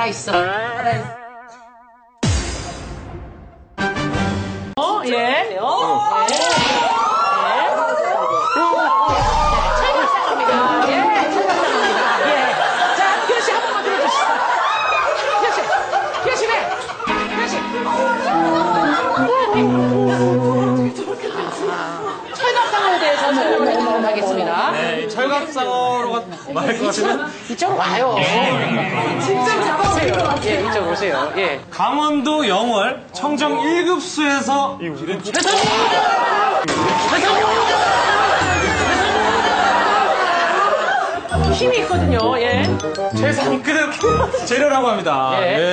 살아있어. 예. 철갑상어입니다. 예, 철갑상어입니다. 예. 자, 규현 씨 한 번만 들어주시죠. 규현 씨, 철갑상어에 대해서 설명을 해드리도록 하겠습니다. 네, 철갑상어로가 말할 것 같으면 이쪽으로 와요. 진짜 잡아보세요. 예, 이쪽으로 오세요. 예. 강원도 영월 청정 1급수에서 기른 힘이 있거든요. 예. 최상급 재료라고 합니다. 예. 네.